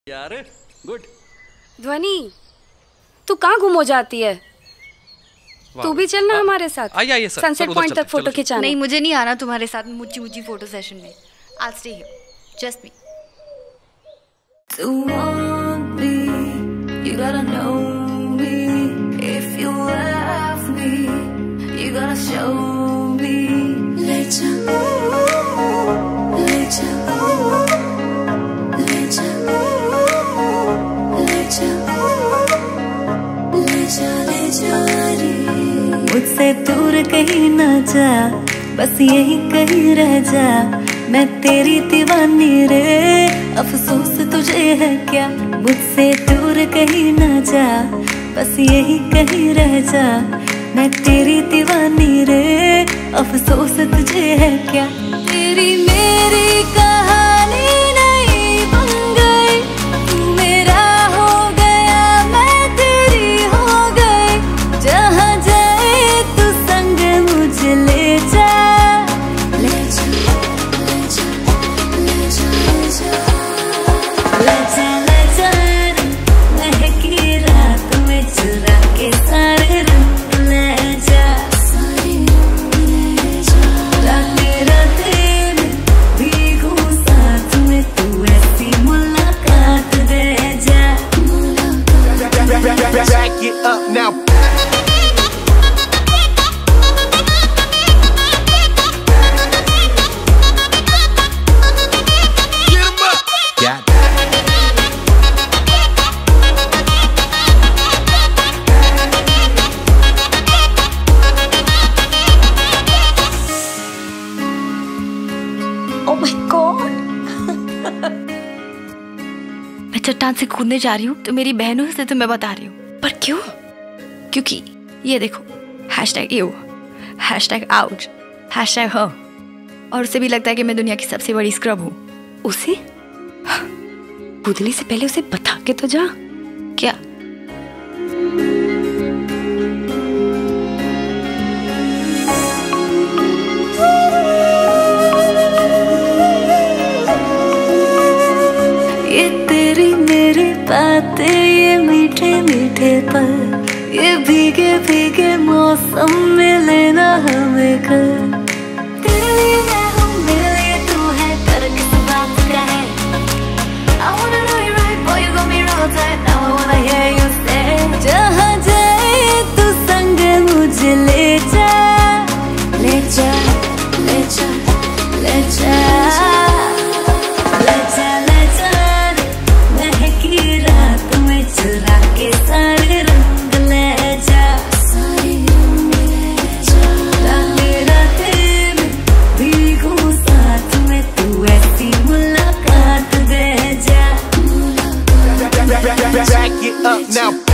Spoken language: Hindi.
यार गुड। ध्वनि, तू कहाँ गुम हो जाती है? तू भी चलना हमारे साथ। आइए सर, सनसेट पॉइंट तक फोटो खिंचाना। नहीं, मुझे नहीं आना तुम्हारे साथ मुच्ची फोटो सेशन में। I'll stay here, just me. To want me, you gotta know me. If you love me, you gotta show me. Leja, Leja, Leja, Leja, Leja, Leja. मुझसे दूर कहीं ना जा, बस यही कहीं रह जा। मैं तेरी दीवानी रे, अफसोस तुझे है क्या। मुझसे दूर कहीं ना जा, बस यही कहीं रह जा। मैं तेरी दीवानी रे, अफसोस तुझे है क्या। तेरी मेरी कहानी नहीं बन गई, तू मेरा हो गया, मैं तेरी हो गई। जहाँ जाए तू संग मुझे ले जा। Back it up now. Get 'em up. Got it. Oh my God. मैं चट्टान से कूदने जा रही हूँ तो मेरी बहनों से तुम्हें बता रही हूँ। पर क्यों? क्योंकि ये देखो, #you, #ouch, #her। और उसे भी लगता है कि मैं दुनिया की सबसे बड़ी स्क्रब हूँ। उसे कूदने से पहले उसे बता के तो जा। क्या? ये तेरी मेरी बातें, ये मीठे मीठे पल, ये भीगे भीगे मौसम में लेना हमें कर। तेरे लिए मैं हूँ, मेरे लिए तू है, कर किस बात का है। I wanna know you right, boy, you got me real tight. Now I wanna hear you say, जहाँ जाए तू संग मुझे ले जा। ले जा, ले जा, ले जा, ले जा, ले जा। महकी रात में चुरा के सारे रंग ले जा। सारे रंग ले जा। रातें रातें में भीगूं साथ में, तू ऐसी मुलाकात दे जा। Back it up now.